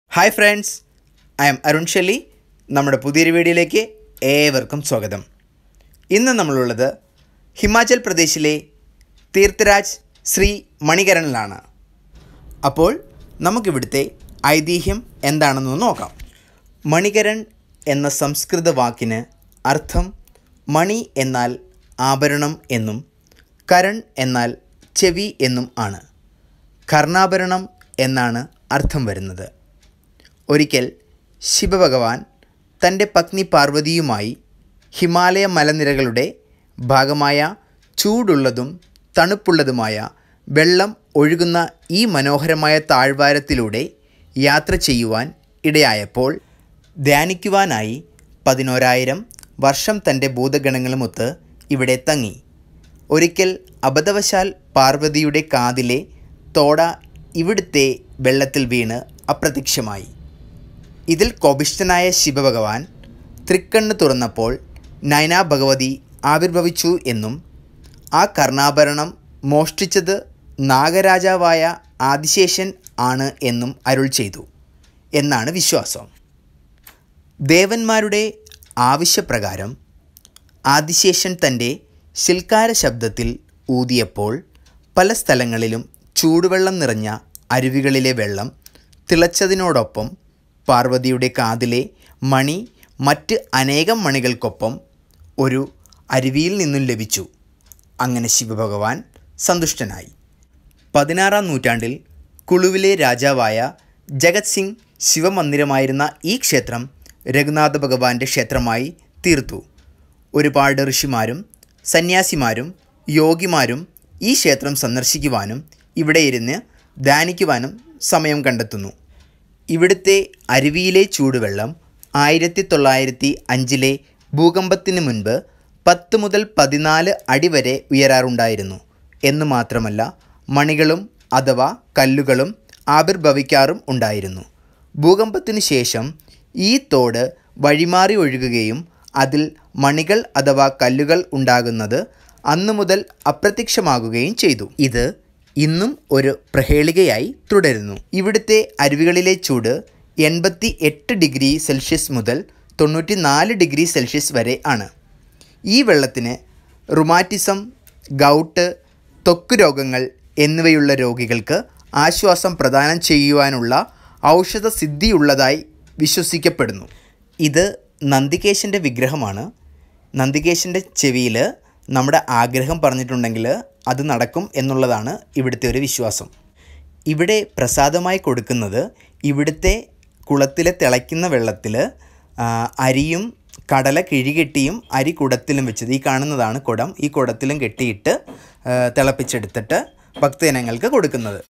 Hi friends, I am Arun Shelly. നമ്മുടെ പുതിയൊരു വീഡിയോയിലേക്ക് ഏവർക്കും സ്വാഗതം. ഇന്ന് നമ്മളുള്ളത് ഹിമാചൽ പ്രദേശിലെ തീർത്ഥരാജ് ശ്രീ മണികരണിലാണ്. അപ്പോൾ നമുക്കിവിടുത്തെ ഐതിഹ്യം എന്താണെന്ന് നോക്കാം. മണികരൺ എന്ന സംസ്കൃത വാക്കിന് അർത്ഥം മണി എന്നാൽ ആഭരണം എന്നും കരൺ എന്നാൽ ചെവി എന്നും ആണ്. കർണാഭരണം എന്നാണ് അർത്ഥം വരുന്നത്. ഒരിക്കൽ ശിവഭഗവാൻ തൻ്റെ പത്നി പാർവതിയുമായി ഹിമാലയ മലനിരകളുടെ ഭാഗമായ ചൂടുള്ളതും തണുപ്പുള്ളതുമായ വെള്ളം ഒഴുകുന്ന ഈ മനോഹരമായ താഴ്വാരത്തിലൂടെ യാത്ര ചെയ്യുവാൻ ഇടയായപ്പോൾ ധ്യാനിക്കുവാനായി 11,000 വർഷം തൻ്റെ ഭൂതഗണങ്ങളുമൊത്ത് ഇവിടെ തങ്ങി. ഒരിക്കൽ അബദ്ധവശാൽ പാർവതിയുടെ കാതിലെ തോട ഇവിടുത്തെ വെള്ളത്തിൽ വീണ് അപ്രത്യക്ഷമായി. ഇതിൽ കോപിഷ്ഠനായ ശിവഭഗവാൻ തൃക്കണ്ണ് തുറന്നപ്പോൾ നയനാ ഭഗവതി ആവിർഭവിച്ചു എന്നും ആ കർണാഭരണം മോഷ്ടിച്ചത് നാഗരാജാവായ ആദിശേഷൻ ആണ് എന്നും അരുൾ ചെയ്തു എന്നാണ് വിശ്വാസം. ദേവന്മാരുടെ ആവശ്യപ്രകാരം ആദിശേഷൻ തൻ്റെ ശിൽക്കാര ശബ്ദത്തിൽ ഊതിയപ്പോൾ പല സ്ഥലങ്ങളിലും ചൂടുവെള്ളം നിറഞ്ഞ അരുവികളിലെ വെള്ളം തിളച്ചതിനോടൊപ്പം പാർവതിയുടെ കാതിലെ മണി മറ്റ് അനേകം മണികൾക്കൊപ്പം ഒരു അരുവിയിൽ നിന്നും ലഭിച്ചു. അങ്ങനെ ശിവഭഗവാൻ സന്തുഷ്ടനായി. 16-ാം നൂറ്റാണ്ടിൽ കുളുവിലെ രാജാവായ ജഗത് സിംഗ് ശിവമന്ദിരമായിരുന്ന ഈ ക്ഷേത്രം രഘുനാഥ ഭഗവാന്റെ ക്ഷേത്രമായി തീർത്തു. ഒരുപാട് ഋഷിമാരും സന്യാസിമാരും യോഗിമാരും ഈ ക്ഷേത്രം സന്ദർശിക്കുവാനും ഇവിടെ ഇരുന്ന് ധ്യാനിക്കുവാനും സമയം കണ്ടെത്തുന്നു. ഇവിടുത്തെ അരുവിയിലെ ചൂടുവെള്ളം 1905 ഭൂകമ്പത്തിന് മുൻപ് 10 മുതൽ 14 അടി വരെ ഉയരാറുണ്ടായിരുന്നു എന്ന് മാത്രമല്ല മണികളും അഥവാ കല്ലുകളും ആവിർഭവിക്കാറും ഉണ്ടായിരുന്നു. ഭൂകമ്പത്തിനു ശേഷം ഈ തോട് വഴിമാറി ഒഴുകുകയും അതിൽ മണികൾ അഥവാ കല്ലുകൾ ഉണ്ടാകുന്നത് അന്നു മുതൽ അപ്രത്യക്ഷമാകുകയും ചെയ്തു. ഇത് ഇന്നും ഒരു പ്രഹേളികയായി തുടരുന്നു. ഇവിടുത്തെ അരുവികളിലെ ചൂട് 88 ഡിഗ്രി സെൽഷ്യസ് മുതൽ 94 ഡിഗ്രി സെൽഷ്യസ് വരെ ആണ്. ഈ വെള്ളത്തിന് റുമാറ്റിസം, ഗൗട്ട്, ത്വക്ക് രോഗങ്ങൾ എന്നിവയുള്ള രോഗികൾക്ക് ആശ്വാസം പ്രദാനം ചെയ്യുവാനുള്ള ഔഷധ സിദ്ധിയുള്ളതായി വിശ്വസിക്കപ്പെടുന്നു. ഇത് നന്ദികേശൻ്റെ വിഗ്രഹമാണ്. നന്ദികേശൻ്റെ ചെവിയിൽ നമ്മുടെ ആഗ്രഹം പറഞ്ഞിട്ടുണ്ടെങ്കിൽ അത് നടക്കും എന്നുള്ളതാണ് ഇവിടുത്തെ ഒരു വിശ്വാസം. ഇവിടെ പ്രസാദമായി കൊടുക്കുന്നത് ഇവിടുത്തെ കുളത്തിലെ തിളയ്ക്കുന്ന വെള്ളത്തിൽ അരിയും കടല കിഴികെട്ടിയും അരി കുടത്തിലും വെച്ചത് ഈ കാണുന്നതാണ് കുടം. ഈ കുടത്തിലും കെട്ടിയിട്ട് തിളപ്പിച്ചെടുത്തിട്ട് ഭക്തജനങ്ങൾക്ക് കൊടുക്കുന്നത്.